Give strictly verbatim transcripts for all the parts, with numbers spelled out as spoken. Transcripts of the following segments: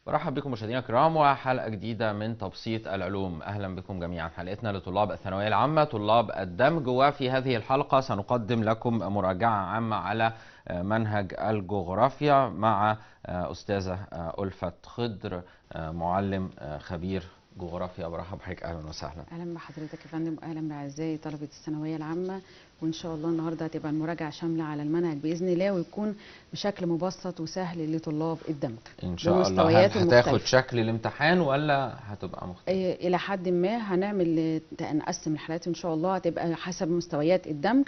برحب بكم مشاهدينا الكرام وحلقة جديدة من تبسيط العلوم. أهلا بكم جميعا. حلقتنا لطلاب الثانوية العامة طلاب الدمج، وفي هذه الحلقة سنقدم لكم مراجعة عامة على منهج الجغرافيا مع أستاذة ألفت خضر، معلم خبير جغرافيا. برحب بحضرتك، أهلا وسهلا. اهلا بحضرتك يا فندم، واهلا باعزائي طلبه الثانويه العامه. وان شاء الله النهارده هتبقى المراجعه شامله على المنهج باذن الله، ويكون بشكل مبسط وسهل لطلاب الدمج ان شاء الله. هل هتاخد المختلفة. شكل الامتحان ولا هتبقى مختلفه؟ إيه الى حد ما هنعمل نقسم الحالات ان شاء الله، هتبقى حسب مستويات الدمج.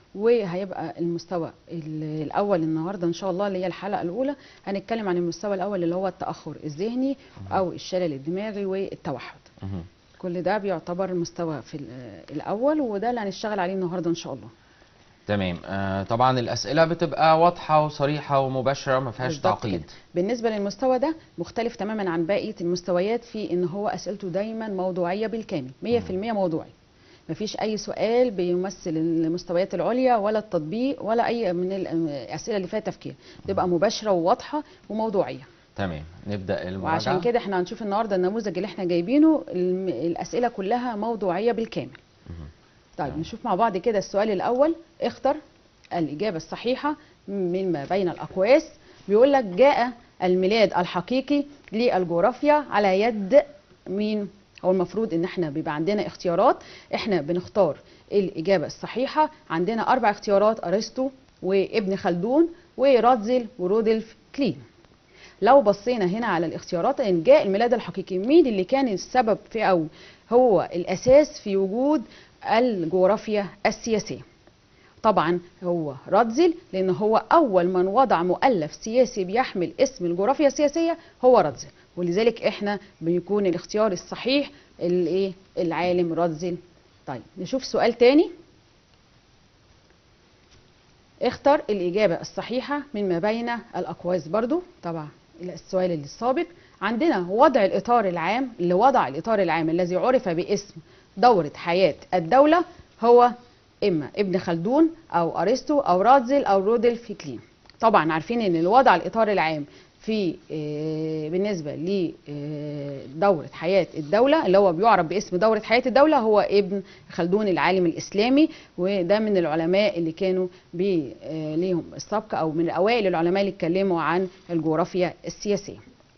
وهيبقى المستوى الاول النهارده ان شاء الله اللي هي الحلقه الاولى، هنتكلم عن المستوى الاول اللي هو التاخر الذهني او الشلل الدماغي والتوحد. كل ده بيعتبر مستوى في الاول، وده اللي هنشتغل عليه النهارده ان شاء الله. تمام. آه طبعا الاسئله بتبقى واضحه وصريحه ومباشره، ما فيهاش تعقيد. بالنسبه للمستوى ده مختلف تماما عن بقيه المستويات في ان هو اسئلته دايما موضوعيه بالكامل، مية في المية موضوعي. مفيش اي سؤال بيمثل المستويات العليا ولا التطبيق ولا اي من الاسئله اللي فيها تفكير، تبقى مباشره وواضحه وموضوعيه. تمام، نبدا المراجعه. وعشان كده احنا هنشوف النهارده النموذج اللي احنا جايبينه الاسئله كلها موضوعيه بالكامل. طيب نعم. نشوف مع بعض كده السؤال الاول. اختر الاجابه الصحيحه من ما بين الاقواس. بيقول لك جاء الميلاد الحقيقي للجغرافيا على يد مين؟ هو المفروض ان احنا بيبقى عندنا اختيارات، احنا بنختار الاجابه الصحيحه. عندنا اربع اختيارات: ارسطو وابن خلدون وراتزل ورودولف كلين. لو بصينا هنا على الاختيارات، ان جاء الميلاد الحقيقي، مين اللي كان السبب في او هو الاساس في وجود الجغرافيا السياسيه؟ طبعا هو راتزل، لان هو اول من وضع مؤلف سياسي بيحمل اسم الجغرافيا السياسيه هو راتزل، ولذلك احنا بيكون الاختيار الصحيح الايه؟ العالم راتزل. طيب نشوف سؤال تاني. اختر الاجابه الصحيحه من ما بين الاقواس. برضو طبعا السؤال اللي السابق عندنا وضع الاطار العام، اللي وضع الاطار العام الذي عرف باسم دوره حياه الدوله هو اما ابن خلدون او ارسطو او راتزل او رودولف كلين. طبعا عارفين ان اللي وضع الاطار العام في آه بالنسبه لدوره حياه الدوله اللي هو بيعرف باسم دوره حياه الدوله هو ابن خلدون العالم الاسلامي، وده من العلماء اللي كانوا آه ليهم السبق او من اوائل العلماء اللي اتكلموا عن الجغرافيا السياسيه.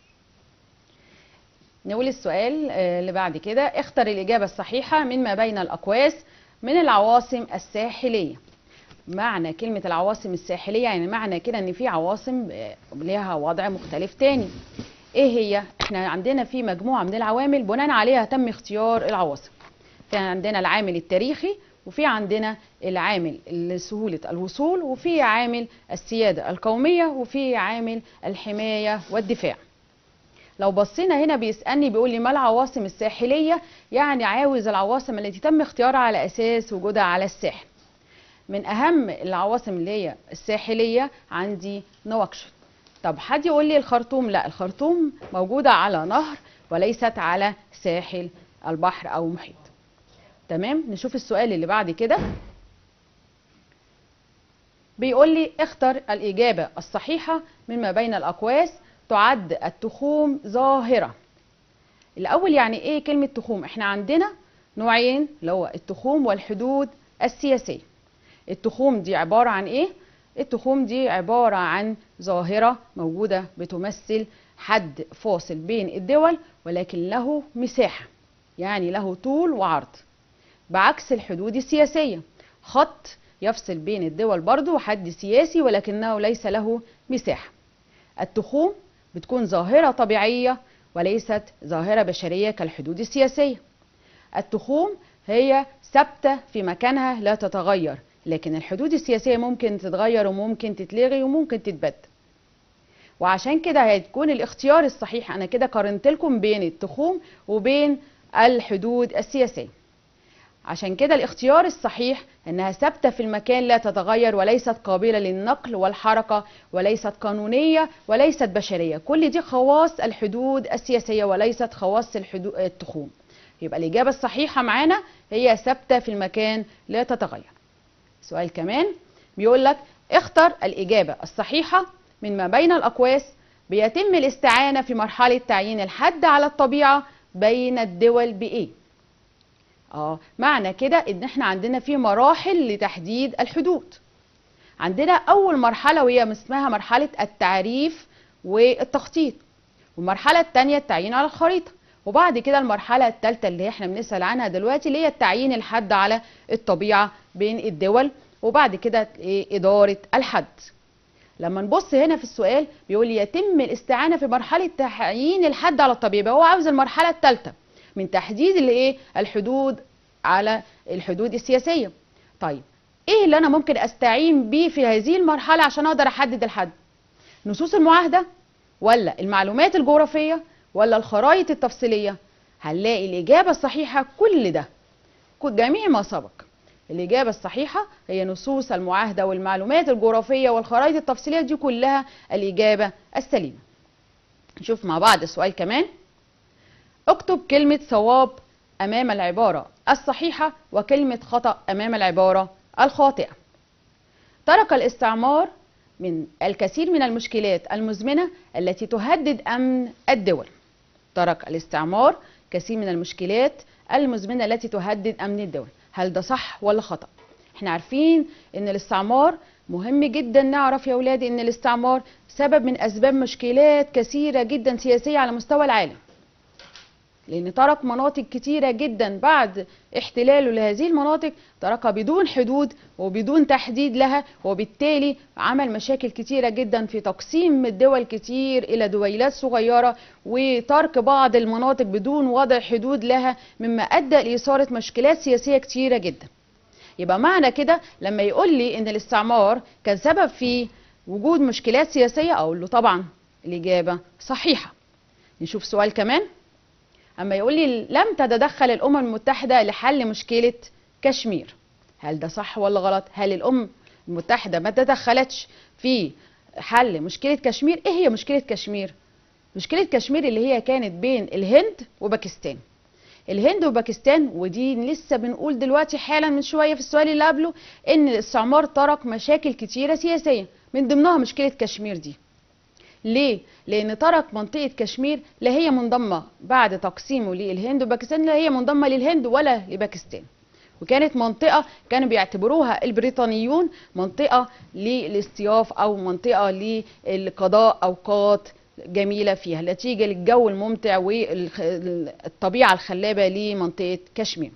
نقول السؤال آه اللي بعد كده. اختر الاجابه الصحيحه من ما بين الاقواس من العواصم الساحليه. معنى كلمة العواصم الساحلية يعني معنى كده ان في عواصم لها وضع مختلف تاني. ايه هي؟ احنا عندنا في مجموعة من العوامل بناء عليها تم اختيار العواصم. في عندنا العامل التاريخي، وفي عندنا العامل سهولة الوصول، وفي عامل السيادة القومية، وفي عامل الحماية والدفاع. لو بصينا هنا بيسألني بيقول لي ما العواصم الساحلية؟ يعني عاوز العواصم التي تم اختيارها على أساس وجودها على الساحل. من أهم العواصم اللي هي الساحلية عندي نواكشوط. طب حد يقول لي الخرطوم؟ لا، الخرطوم موجودة على نهر وليست على ساحل البحر أو محيط. تمام. نشوف السؤال اللي بعد كده. بيقول لي اختر الإجابة الصحيحة من ما بين الأقواس. تعد التخوم ظاهرة. الأول يعني إيه كلمة تخوم؟ إحنا عندنا نوعين اللي هو التخوم والحدود السياسية. التخوم دي عبارة عن إيه؟ التخوم دي عبارة عن ظاهرة موجودة بتمثل حد فاصل بين الدول ولكن له مساحة، يعني له طول وعرض، بعكس الحدود السياسية، خط يفصل بين الدول برضو وحد سياسي ولكنه ليس له مساحة. التخوم بتكون ظاهرة طبيعية وليست ظاهرة بشرية كالحدود السياسية. التخوم هي ثابتة في مكانها لا تتغير، لكن الحدود السياسية ممكن تتغير وممكن تتلغي وممكن تتبدل. وعشان كده هيكون الاختيار الصحيح، أنا كده قارنت لكم بين التخوم وبين الحدود السياسية. عشان كده الاختيار الصحيح انها ثابته في المكان لا تتغير وليست قابله للنقل والحركه وليست قانونيه وليست بشريه. كل دي خواص الحدود السياسيه وليست خواص الحدود التخوم. يبقى الاجابه الصحيحه معانا هي ثابته في المكان لا تتغير. سؤال كمان بيقول لك اختر الاجابه الصحيحه من ما بين الاقواس. بيتم الاستعانة في مرحلة تعيين الحد على الطبيعة بين الدول بإيه؟ اه معنى كده ان احنا عندنا في مراحل لتحديد الحدود. عندنا اول مرحلة وهي اسمها مرحلة التعريف والتخطيط، والمرحلة الثانية التعيين على الخريطة، وبعد كده المرحلة الثالثة اللي احنا بنسأل عنها دلوقتي اللي هي التعيين الحد على الطبيعة بين الدول، وبعد كده إدارة الحد. لما نبص هنا في السؤال بيقول لي يتم الاستعانة في مرحلة تعيين الحد على الطبيعة، هو عاوز المرحلة الثالثة من تحديد الايه الحدود على الحدود السياسية. طيب ايه اللي انا ممكن استعين بيه في هذه المرحلة عشان اقدر احدد الحد؟ نصوص المعاهدة ولا المعلومات الجغرافية ولا الخرائط التفصيلية؟ هنلاقي الإجابة الصحيحة كل ده، جميع ما سبق. الإجابة الصحيحة هي نصوص المعاهدة والمعلومات الجغرافية والخرائط التفصيلية، دي كلها الإجابة السليمة. نشوف مع بعض السؤال كمان. اكتب كلمة صواب أمام العبارة الصحيحة وكلمة خطأ أمام العبارة الخاطئة. ترك الاستعمار من الكثير من المشكلات المزمنة التي تهدد أمن الدول. ترك الاستعمار كثير من المشكلات المزمنة التي تهدد أمن الدول، هل ده صح ولا خطأ؟ احنا عارفين ان الاستعمار مهم جدا، نعرف يا أولادي ان الاستعمار سبب من أسباب مشكلات كثيرة جدا سياسية على مستوى العالم، لأن ترك مناطق كتيرة جدا بعد احتلاله لهذه المناطق تركها بدون حدود وبدون تحديد لها، وبالتالي عمل مشاكل كتيرة جدا في تقسيم الدول كتير إلى دويلات صغيرة، وترك بعض المناطق بدون وضع حدود لها، مما أدى لإثارة مشكلات سياسية كتيرة جدا. يبقى معنى كده لما يقول لي إن الاستعمار كان سبب في وجود مشكلات سياسية أقول له طبعا الإجابة صحيحة. نشوف سؤال كمان. أما يقول لي لم تتدخل الأمم المتحدة لحل مشكلة كشمير، هل ده صح ولا غلط؟ هل الأمم المتحدة ما تدخلتش في حل مشكلة كشمير؟ إيه هي مشكلة كشمير؟ مشكلة كشمير اللي هي كانت بين الهند وباكستان. الهند وباكستان، ودي لسه بنقول دلوقتي حالا من شوية في السؤال اللي قبله إن الاستعمار ترك مشاكل كتيرة سياسية، من ضمنها مشكلة كشمير دي. ليه؟ لأن ترك منطقة كشمير لا هي منضمة بعد تقسيمه للهند وباكستان، لا هي منضمة للهند ولا لباكستان، وكانت منطقة كانوا بيعتبروها البريطانيون منطقة للاصطياف أو منطقة للقضاء أوقات جميلة فيها نتيجة للجو الممتع والطبيعة الخلابة لمنطقة كشمير.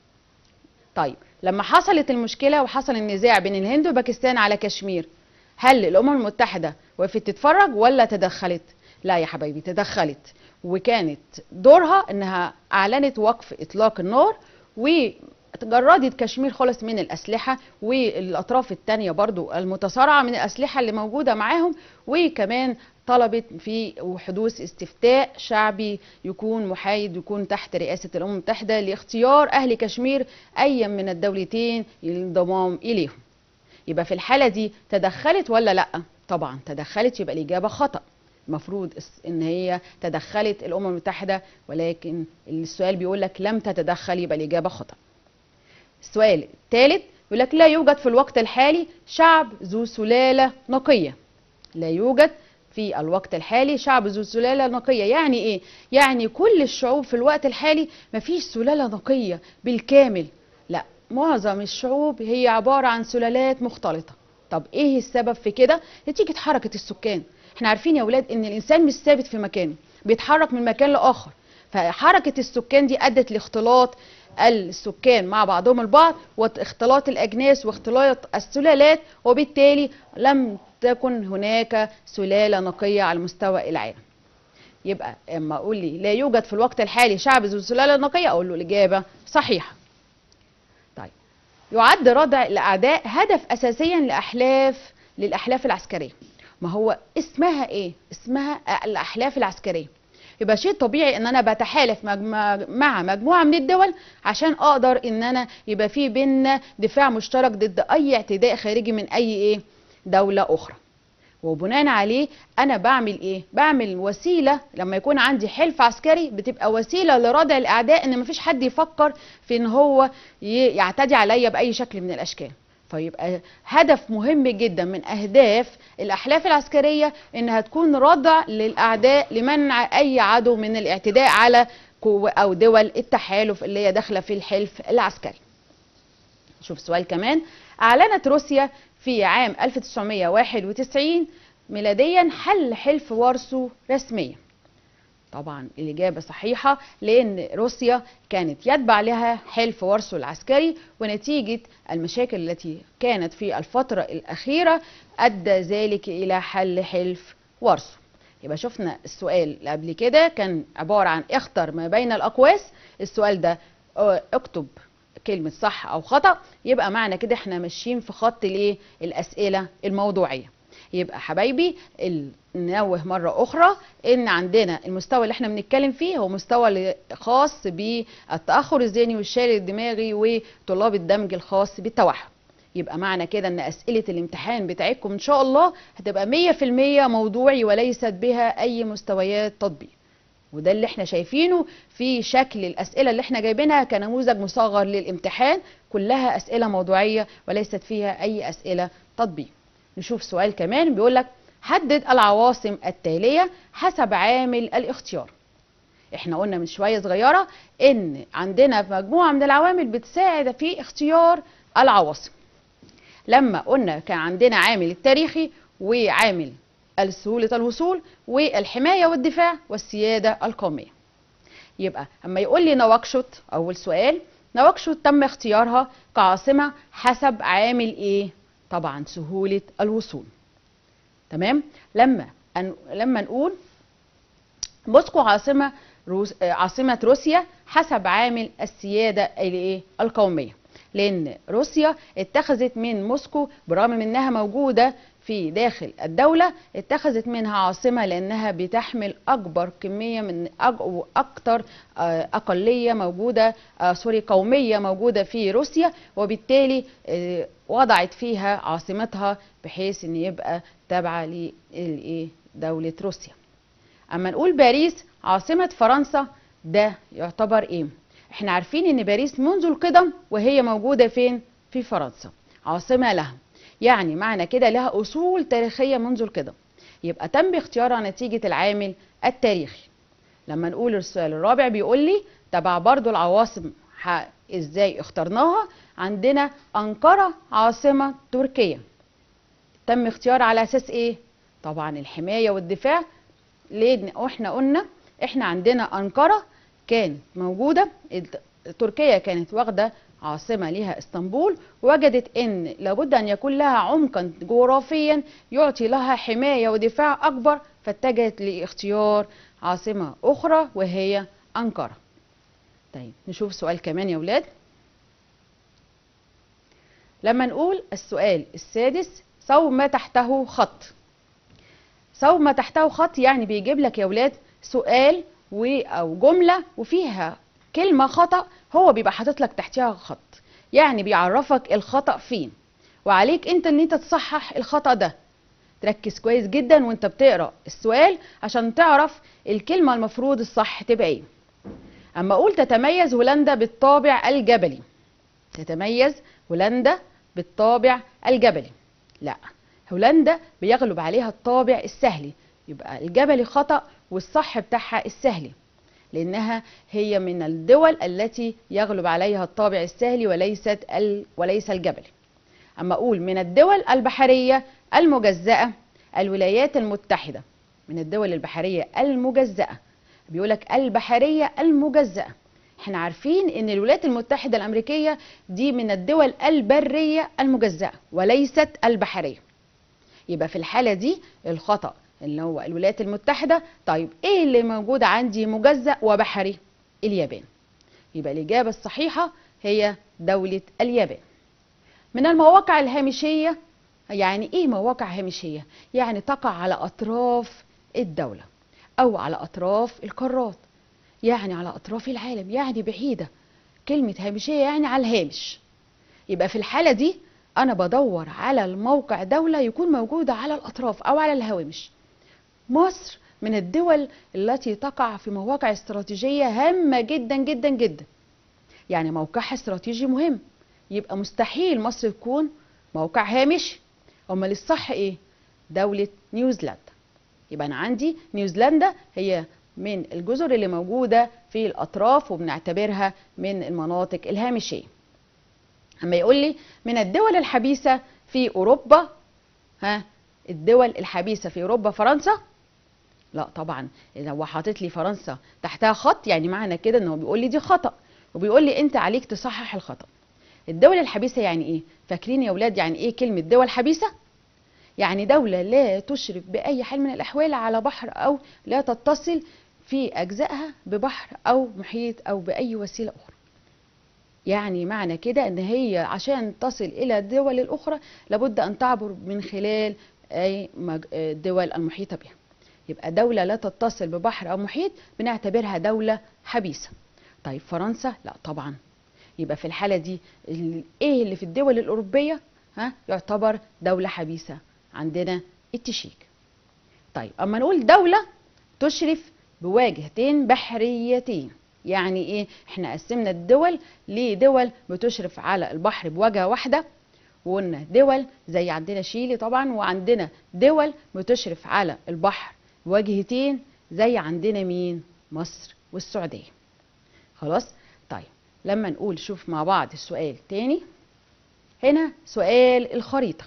طيب لما حصلت المشكلة وحصل النزاع بين الهند وباكستان على كشمير، هل الأمم المتحدة وقفت تتفرج ولا تدخلت؟ لا يا حبايبي، تدخلت، وكانت دورها انها اعلنت وقف اطلاق النار وجردت كشمير خالص من الاسلحه والاطراف الثانيه برضو المتصارعه من الاسلحه اللي موجوده معاهم، وكمان طلبت في حدوث استفتاء شعبي يكون محايد، يكون تحت رئاسه الامم المتحده لاختيار اهل كشمير اي من الدولتين للانضمام اليهم. يبقى في الحالة دي تدخلت ولا لأ؟ طبعا تدخلت، يبقى الإجابة خطأ. المفروض إن هي تدخلت الأمم المتحدة، ولكن السؤال بيقول لك لم تتدخل، يبقى الإجابة خطأ. السؤال الثالث يقول لك لا يوجد في الوقت الحالي شعب ذو سلالة نقية. لا يوجد في الوقت الحالي شعب ذو سلالة نقية، يعني إيه؟ يعني كل الشعوب في الوقت الحالي مفيش سلالة نقية بالكامل، لا، معظم الشعوب هي عبارة عن سلالات مختلطة. طب ايه السبب في كده؟ نتيجة حركة السكان. احنا عارفين يا ولاد ان الانسان مش ثابت في مكانه، بيتحرك من مكان لاخر، فحركة السكان دي ادت لاختلاط السكان مع بعضهم البعض واختلاط الاجناس واختلاط السلالات، وبالتالي لم تكن هناك سلالة نقية على مستوى العالم. يبقى اما اقول لي لا يوجد في الوقت الحالي شعب ذو سلالة نقية اقول له الاجابة صحيحة. يعد ردع الأعداء هدف أساسيا لأحلاف للأحلاف العسكرية. ما هو اسمها إيه؟ اسمها الأحلاف العسكرية. يبقى شيء طبيعي إن أنا بتحالف مع مجموعة من الدول عشان أقدر إن أنا يبقى في بيننا دفاع مشترك ضد أي اعتداء خارجي من أي إيه؟ دولة أخرى. وبناء عليه انا بعمل ايه؟ بعمل وسيله، لما يكون عندي حلف عسكري بتبقى وسيله لردع الاعداء، ان مفيش حد يفكر في ان هو يعتدي عليا باي شكل من الاشكال. فيبقى هدف مهم جدا من أهداف الأحلاف العسكرية إنها تكون ردع للأعداء لمنع أي عدو من الاعتداء على قوة أو دول التحالف اللي هي داخلة في الحلف العسكري. شوف سؤال كمان. أعلنت روسيا في عام ألف وتسعمائة وواحد وتسعين ميلاديا حل حلف وارسو رسميا. طبعا الإجابة صحيحة، لأن روسيا كانت يتبع لها حلف وارسو العسكري، ونتيجة المشاكل التي كانت في الفترة الأخيرة أدى ذلك إلى حل حلف وارسو. يبقى شفنا السؤال اللي قبل كده كان عبارة عن اختر ما بين الأقواس. السؤال ده اكتب كلمة صح أو خطأ. يبقى معنى كده احنا ماشيين في خط الايه؟ الأسئلة الموضوعية. يبقى حبايبي ننوه مرة أخرى إن عندنا المستوى اللي احنا بنتكلم فيه هو مستوى خاص بالتأخر الذهني والشلل الدماغي وطلاب الدمج الخاص بالتوحد. يبقى معنى كده إن أسئلة الامتحان بتاعتكم إن شاء الله هتبقى مية في المية موضوعي وليست بها أي مستويات تطبيق. وده اللي احنا شايفينه في شكل الأسئلة اللي احنا جايبينها كنموذج مصغر للامتحان، كلها أسئلة موضوعية وليست فيها أي أسئلة تطبيق. نشوف سؤال كمان بيقول لك حدد العواصم التالية حسب عامل الاختيار. احنا قلنا من شوية صغيرة ان عندنا مجموعة من العوامل بتساعد في اختيار العواصم. لما قلنا كان عندنا عامل التاريخي وعامل سهولة الوصول والحماية والدفاع والسيادة القومية. يبقى اما يقول لي نواكشوط، اول سؤال، نواكشوط تم اختيارها كعاصمة حسب عامل ايه؟ طبعا سهولة الوصول. تمام. لما أن... لما نقول موسكو عاصمة روس... عاصمة روسيا حسب عامل السيادة الايه؟ القومية، لأن روسيا اتخذت من موسكو برغم من انها موجودة في داخل الدولة، اتخذت منها عاصمة لأنها بتحمل أكبر كمية من أج... أكتر أقلية موجودة آه سوري قومية موجودة في روسيا، وبالتالي آه وضعت فيها عاصمتها بحيث ان يبقى تابعة لدولة روسيا. اما نقول باريس عاصمة فرنسا، ده يعتبر ايه؟ احنا عارفين ان باريس منذ القدم وهي موجودة فين؟ في فرنسا، عاصمة لها، يعني معنى كده لها اصول تاريخية منذ القدم، يبقى تم اختيارها نتيجة العامل التاريخي. لما نقول السؤال الرابع بيقول لي تبع برضو العواصم ازاي اخترناها. عندنا أنقرة عاصمة تركيا، تم اختيار على اساس ايه؟ طبعا الحماية والدفاع، لان احنا قلنا احنا عندنا أنقرة كانت موجودة، تركيا كانت واخدة عاصمة ليها اسطنبول، وجدت ان لابد ان يكون لها عمقا جغرافيا يعطي لها حماية ودفاع اكبر، فاتجهت لاختيار عاصمة اخرى وهي أنقرة. طيب نشوف سؤال كمان يا ولاد. لما نقول السؤال السادس صوب تحته خط. صوب تحته خط يعني بيجيب لك يا ولاد سؤال و او جملة وفيها كلمة خطأ، هو بيبقى حاطط لك تحتها خط، يعني بيعرفك الخطأ فين، وعليك انت ان انت تصحح الخطأ ده. تركز كويس جدا وانت بتقرأ السؤال عشان تعرف الكلمة المفروض الصح تبقى ايه. اما اقول تتميز هولندا بالطابع الجبلي، تتميز هولندا بالطابع الجبلي، لا، هولندا بيغلب عليها الطابع السهلي، يبقى الجبلي خطأ والصح بتاعها السهلي، لأنها هي من الدول التي يغلب عليها الطابع السهلي وليست ال... وليس الجبلي. أما أقول من الدول البحرية المجزأة الولايات المتحدة، من الدول البحرية المجزأة، بيقولك البحرية المجزأة. احنا عارفين ان الولايات المتحدة الامريكية دي من الدول البرية المجزأة وليست البحرية، يبقى في الحالة دي الخطأ اللي هو الولايات المتحدة. طيب ايه اللي موجود عندي مجزأ وبحري؟ اليابان، يبقى الإجابة الصحيحة هي دولة اليابان. من المواقع الهامشية، يعني ايه مواقع هامشية؟ يعني تقع على أطراف الدولة أو على أطراف القارات، يعني على أطراف العالم، يعني بعيدة. كلمة هامشية يعني على الهامش، يبقى في الحالة دي أنا بدور على الموقع دولة يكون موجودة على الأطراف أو على الهوامش. مصر من الدول التي تقع في مواقع استراتيجية هامة جدا جدا جدا، يعني موقعها استراتيجي مهم، يبقى مستحيل مصر تكون موقع هامشي. امال الصح ايه؟ دولة نيوزيلندا. يبقى انا عندي نيوزيلندا هي من الجزر اللي موجودة في الاطراف وبنعتبرها من المناطق الهامشية. اما يقول لي من الدول الحبيسة في اوروبا، ها الدول الحبيسة في اوروبا فرنسا؟ لا طبعا، لو حاطط لي فرنسا تحتها خط يعني معنى كده ان هو بيقول لي دي خطأ، وبيقول لي انت عليك تصحح الخطأ. الدول الحبيسة يعني ايه؟ فاكرين يا اولاد يعني ايه كلمة دول حبيسة؟ يعني دولة لا تشرف بأي حال من الأحوال على بحر، أو لا تتصل في أجزائها ببحر أو محيط أو بأي وسيلة أخرى. يعني معنى كده ان هي عشان تصل الى الدول الاخرى لابد ان تعبر من خلال اي الدول المحيطه بها. يبقى دوله لا تتصل ببحر او محيط بنعتبرها دوله حبيسه. طيب فرنسا؟ لا طبعا. يبقى في الحاله دي ايه اللي في الدول الاوروبيه ها يعتبر دوله حبيسه؟ عندنا التشيك. طيب اما نقول دوله تشرف بواجهتين بحريتين، يعني ايه؟ احنا قسمنا الدول لدول بتشرف على البحر بواجهه واحده، وقلنا دول زي عندنا شيلي طبعا، وعندنا دول بتشرف على البحر بواجهتين زي عندنا مين؟ مصر والسعوديه. خلاص؟ طيب لما نقول شوف مع بعض السؤال تاني. هنا سؤال الخريطه.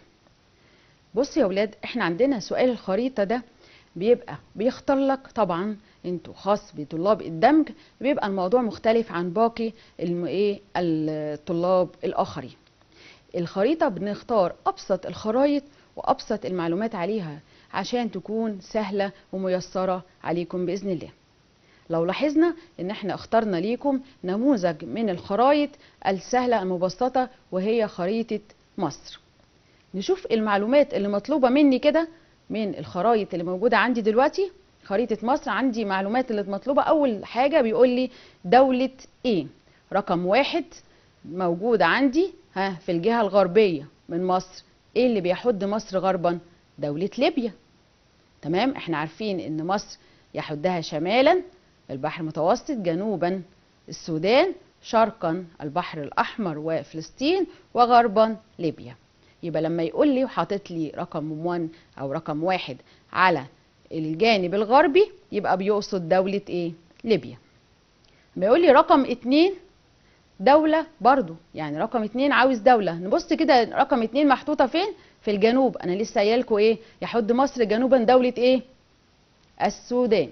بص يا ولاد، احنا عندنا سؤال الخريطه ده بيبقى بيختار لك، طبعا انتوا خاص بطلاب الدمج بيبقى الموضوع مختلف عن باقي ايه الطلاب الاخرين. الخريطه بنختار ابسط الخرائط وابسط المعلومات عليها عشان تكون سهله وميسره عليكم باذن الله. لو لاحظنا ان احنا اخترنا ليكم نموذج من الخرائط السهله المبسطه وهي خريطه مصر. نشوف المعلومات اللي مطلوبه مني كده من الخرائط اللي موجوده عندي دلوقتي. خريطه مصر عندي معلومات اللي مطلوبه. اول حاجه بيقول لي دوله ايه؟ رقم واحد موجود عندي ها في الجهه الغربيه من مصر. ايه اللي بيحد مصر غربا؟ دوله ليبيا. تمام، احنا عارفين ان مصر يحدها شمالا البحر المتوسط، جنوبا السودان، شرقا البحر الاحمر وفلسطين، وغربا ليبيا. يبقى لما يقول لي وحاطط لي رقم واحد او رقم واحد على الجانب الغربي يبقى بيقصد دولة ايه؟ ليبيا. لما يقول لي رقم اتنين دولة برضو، يعني رقم اتنين عاوز دولة. نبص كده رقم اتنين محطوطة فين؟ في الجنوب. انا لسه قايلكوا ايه؟ يحد مصر جنوبا دولة ايه؟ السودان.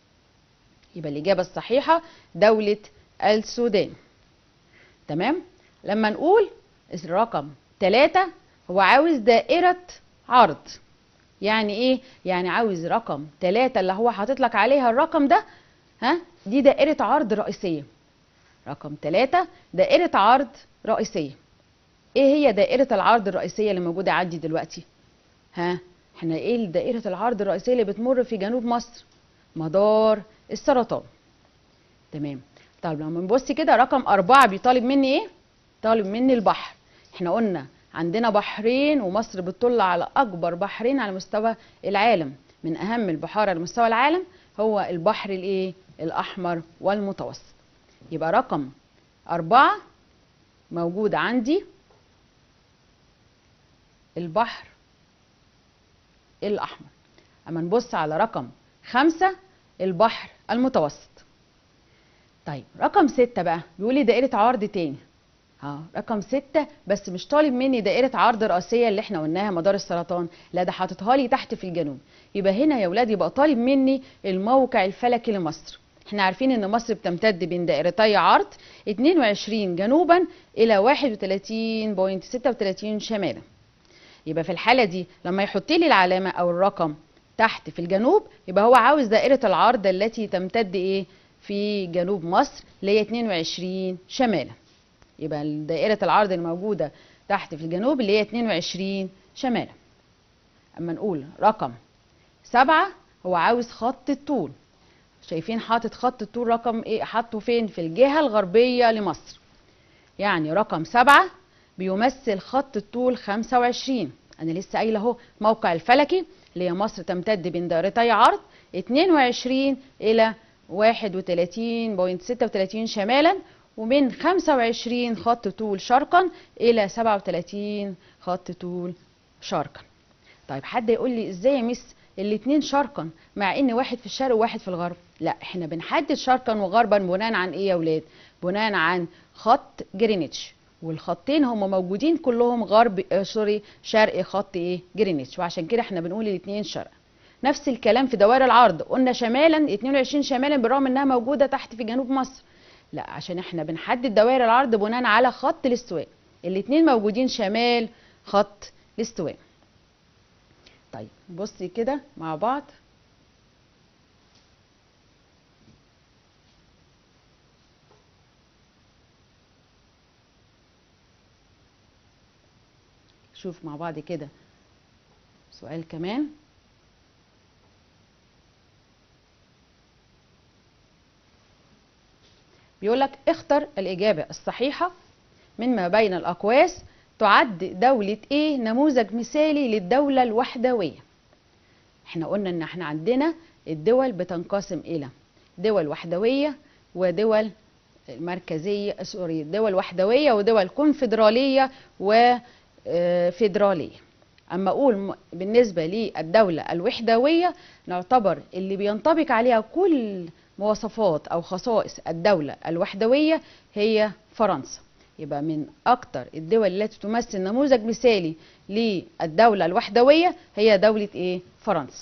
يبقى الاجابة الصحيحة دولة السودان. تمام؟ لما نقول الرقم تلاتة هو عاوز دائرة عرض. يعني ايه؟ يعني عاوز رقم تلاتة اللي هو حاطط لك عليها الرقم ده، ها دي دائرة عرض رئيسية. رقم تلاتة دائرة عرض رئيسية. ايه هي دائرة العرض الرئيسية اللي موجودة عندي دلوقتي؟ ها احنا ايه دائرة العرض الرئيسية اللي بتمر في جنوب مصر؟ مدار السرطان. تمام. طيب لما نبص كده رقم أربعة بيطالب مني ايه؟ طالب مني البحر. احنا قلنا عندنا بحرين ومصر بتطل على أكبر بحرين على مستوى العالم. من أهم البحار على مستوى العالم هو البحر الايه؟ الأحمر والمتوسط. يبقى رقم أربعة موجود عندي البحر الأحمر. أما نبص على رقم خمسة البحر المتوسط. طيب رقم ستة بقى بيقول لي دائرة عرض تاني. ها رقم ستة بس مش طالب مني دائرة عرض رئيسية اللي احنا قلناها مدار السرطان، لا ده حاططها لي تحت في الجنوب. يبقى هنا يا ولاد يبقى طالب مني الموقع الفلكي لمصر. احنا عارفين ان مصر بتمتد بين دائرتي عرض اتنين وعشرين جنوبا الى واحد وتلاتين فاصلة ستة وتلاتين شمالا. يبقى في الحالة دي لما يحط لي العلامة او الرقم تحت في الجنوب يبقى هو عاوز دائرة العرض التي تمتد ايه في جنوب مصر اللي هي اتنين وعشرين شمالا. يبقى دائرة العرض الموجودة تحت في الجنوب اللي هي اتنين وعشرين شمالا. اما نقول رقم سبعة هو عاوز خط الطول. شايفين حاطط خط الطول رقم ايه؟ حاطه فين؟ في الجهة الغربية لمصر. يعني رقم سبعة بيمثل خط الطول خمسة وعشرين. انا لسه قايله اهو موقع الفلكي اللي هي مصر تمتد بين دائرتي عرض اتنين وعشرين الى واحد وتلاتين فاصلة ستة وتلاتين شمالا، ومن خمسة وعشرين خط طول شرقا الى سبعة وثلاثين خط طول شرقا. طيب حد يقول لي ازاي يا مس الاتنين شرقا مع ان واحد في الشرق وواحد في الغرب؟ لا، احنا بنحدد شرقا وغربا بناء عن ايه يا ولاد؟ بناء عن خط جرينتش، والخطين هم موجودين كلهم غرب آه سوري شرق خط ايه؟ جرينتش، وعشان كده احنا بنقول الاتنين شرق. نفس الكلام في دوائر العرض، قلنا شمالا اتنين وعشرين شمالا بالرغم انها موجوده تحت في جنوب مصر. لا، عشان احنا بنحدد دوائر العرض بناء على خط الاستواء، الاتنين موجودين شمال خط الاستواء. طيب بصي كده مع بعض. شوف مع بعض كده سؤال كمان. بيقول لك اختر الإجابة الصحيحة من ما بين الأقواس تعد دولة ايه نموذج مثالي للدولة الوحدوية. احنا قلنا ان احنا عندنا الدول بتنقسم الى دول وحدوية ودول مركزية سوري دول وحدوية ودول كونفدرالية وفيدرالية. اما اقول بالنسبة للدولة الوحدوية نعتبر اللي بينطبق عليها كل مواصفات او خصائص الدولة الوحدوية هي فرنسا. يبقى من اكتر الدول التي تمثل نموذج مثالي للدولة الوحدوية هي دولة ايه؟ فرنسا.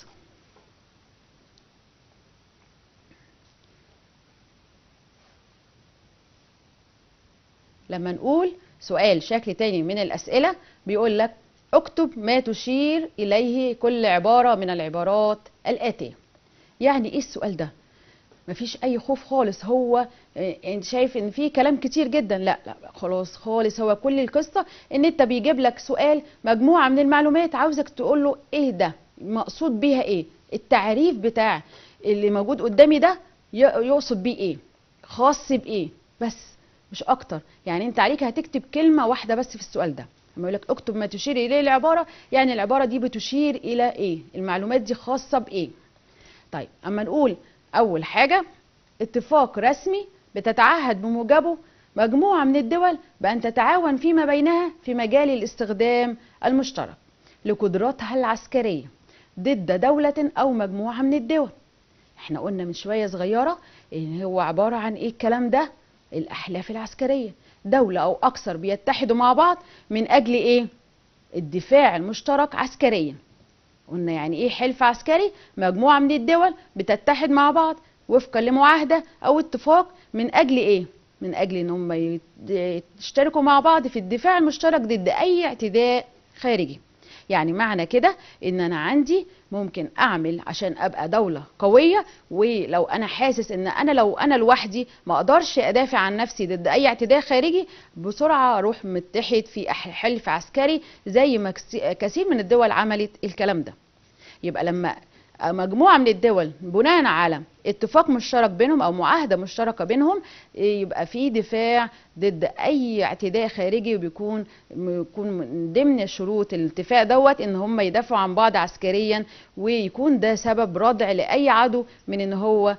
لما نقول سؤال شكل تاني من الأسئلة بيقول لك اكتب ما تشير إليه كل عبارة من العبارات الآتية. يعني ايه السؤال ده؟ مفيش اي خوف خالص. هو انت شايف ان في كلام كتير جدا؟ لا لا خلاص خالص. هو كل القصة ان انت بيجيب لك سؤال مجموعة من المعلومات، عاوزك تقول له ايه ده، مقصود بيها ايه، التعريف بتاع اللي موجود قدامي ده يقصد بيه ايه، خاص بايه، بس مش اكتر. يعني انت عليك هتكتب كلمة واحدة بس في السؤال ده. لما يقول لك اكتب ما تشير اليه العبارة، يعني العبارة دي بتشير الى ايه، المعلومات دي خاصة بايه. طيب اما نقول اول حاجة اتفاق رسمي بتتعهد بموجبه مجموعة من الدول بأن تتعاون فيما بينها في مجال الاستخدام المشترك لقدراتها العسكرية ضد دولة أو مجموعة من الدول. احنا قلنا من شوية صغيرة ان هو عبارة عن ايه الكلام ده؟ الأحلاف العسكرية، دولة أو أكثر بيتحدوا مع بعض من أجل ايه؟ الدفاع المشترك عسكريا. قلنا يعني ايه حلف عسكري؟ مجموعة من الدول بتتحد مع بعض وفقا لمعاهدة او اتفاق من اجل ايه؟ من اجل ان هم يشتركوا مع بعض في الدفاع المشترك ضد اي اعتداء خارجي. يعني معنى كده ان انا عندي ممكن اعمل عشان ابقى دولة قوية، ولو انا حاسس ان انا لو انا لوحدي ما اقدرش ادافع عن نفسي ضد اي اعتداء خارجي، بسرعة اروح متحد في حلف عسكري زي ما كثير من الدول عملت الكلام ده. يبقى لما مجموعة من الدول بناء على اتفاق مشترك بينهم او معاهدة مشتركة بينهم يبقى في دفاع ضد اي اعتداء خارجي، وبيكون يكون من ضمن شروط الاتفاق دوت ان هم يدافعوا عن بعض عسكريا، ويكون ده سبب ردع لاي عدو من ان هو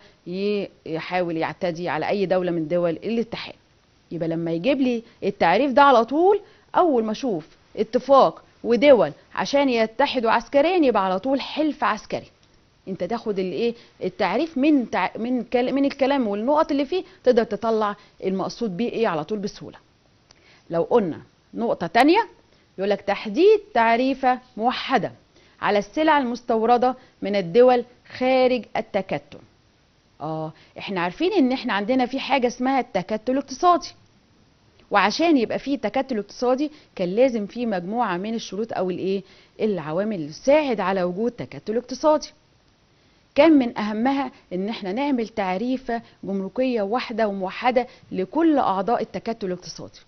يحاول يعتدي على اي دولة من دول الاتحاد. يبقى لما يجيب لي التعريف ده على طول اول ما اشوف اتفاق ودول عشان يتحدوا عسكريا يبقى على طول حلف عسكري. انت تاخد الايه التعريف من تع... من كل... من الكلام والنقط اللي فيه تقدر تطلع المقصود بيه ايه على طول بسهوله. لو قلنا نقطه تانية يقول لك تحديد تعريفه موحده على السلع المستورده من الدول خارج التكتل. اه احنا عارفين ان احنا عندنا في حاجه اسمها التكتل الاقتصادي، وعشان يبقى فيه تكتل اقتصادي كان لازم فيه مجموعه من الشروط او الايه العوامل اللي تساعد على وجود تكتل اقتصادي. كان من اهمها ان احنا نعمل تعريفه جمركيه واحده وموحده لكل اعضاء التكتل الاقتصادي،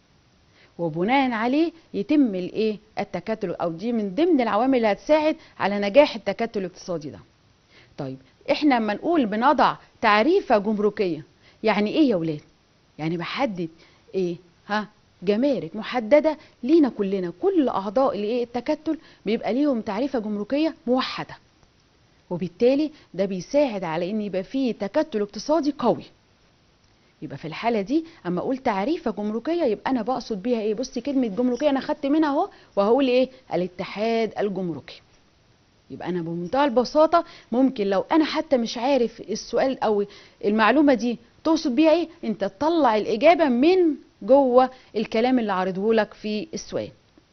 وبناء عليه يتم الايه التكتل، او دي من ضمن العوامل اللي هتساعد على نجاح التكتل الاقتصادي ده. طيب احنا لما نقول بنضع تعريفه جمركيه يعني ايه يا ولاد؟ يعني بحدد ايه؟ ها جمارك محدده لينا كلنا، كل اعضاء الايه التكتل بيبقى ليهم تعريفه جمركيه موحده، وبالتالي ده بيساعد على ان يبقى فيه تكتل اقتصادي قوي. يبقى في الحالة دي اما اقول تعريفة جمركية يبقى انا بقصد بيها ايه؟ بصي كلمة جمركية انا خدت منها اهو، وهقول ايه؟ الاتحاد الجمركي. يبقى انا بمنتهى البساطة ممكن لو انا حتى مش عارف السؤال او المعلومة دي تقصد بيها ايه، انت تطلع الاجابة من جوه الكلام اللي عارضه لك في السؤال.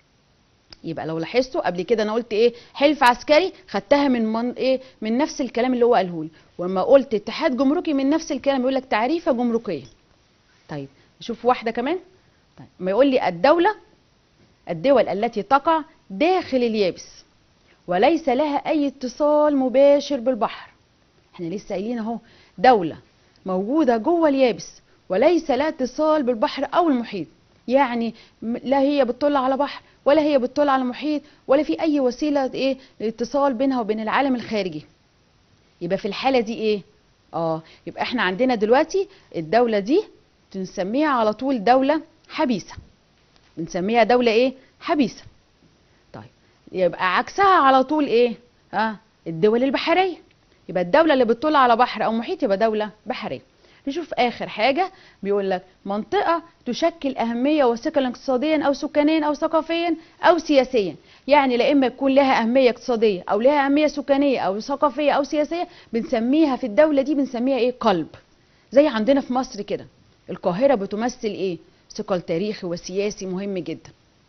يبقى لو لاحظتوا قبل كده انا قلت ايه؟ حلف عسكري، خدتها من من ايه؟ من نفس الكلام اللي هو قاله لي. واما قلت اتحاد جمركي من نفس الكلام، يقول لك تعريفه جمركيه. طيب نشوف واحده كمان. طيب ما يقول لي الدوله الدول التي تقع داخل اليابس وليس لها اي اتصال مباشر بالبحر. احنا لسه قايلين اهو دوله موجوده جوه اليابس وليس لها اتصال بالبحر او المحيط، يعني لا هي بتطل على بحر ولا هي بتطل على محيط ولا في اي وسيله ايه الاتصال بينها وبين العالم الخارجي. يبقى في الحاله دي ايه؟ اه يبقى احنا عندنا دلوقتي الدوله دي بنسميها على طول دوله حبيسه. بنسميها دوله ايه؟ حبيسه. طيب يبقى عكسها على طول ايه؟ اه الدول البحريه. يبقى الدوله اللي بتطل على بحر او محيط يبقى دوله بحريه. نشوف اخر حاجه بيقول لك منطقه تشكل اهميه وثيقه اقتصاديا او سكانيا او ثقافيا او سياسيا. يعني لا اما يكون لها اهميه اقتصاديه او لها اهميه سكانيه او ثقافيه او سياسيه، بنسميها في الدوله دي بنسميها ايه؟ قلب. زي عندنا في مصر كده القاهره بتمثل ايه؟ ثقل تاريخي وسياسي مهم جدا.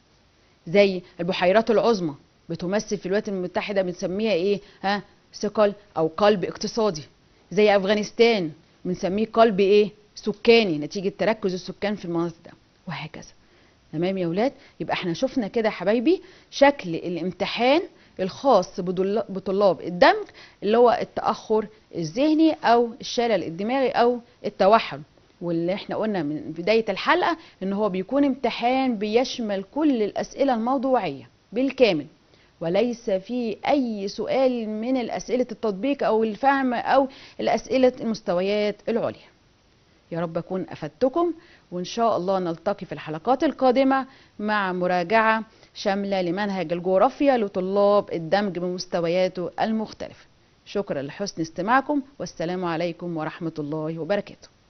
زي البحيرات العظمى بتمثل في الولايات المتحده بنسميها ايه؟ ها ثقل او قلب اقتصادي. زي افغانستان بنسميه قلب ايه؟ سكاني نتيجه تركز السكان في المناطق ده، وهكذا. تمام يا ولاد؟ يبقى احنا شفنا كده يا حبايبي شكل الامتحان الخاص بطلاب الدمج، اللي هو التاخر الذهني او الشلل الدماغي او التوحد. واللي احنا قلنا من بدايه الحلقه ان هو بيكون امتحان بيشمل كل الاسئله الموضوعيه بالكامل، وليس فيه اي سؤال من الاسئله التطبيق او الفهم او الاسئله المستويات العليا. يا رب اكون افدتكم، وان شاء الله نلتقي في الحلقات القادمه مع مراجعه شامله لمنهج الجغرافيا لطلاب الدمج بمستوياته المختلفه. شكرا لحسن استماعكم، والسلام عليكم ورحمه الله وبركاته.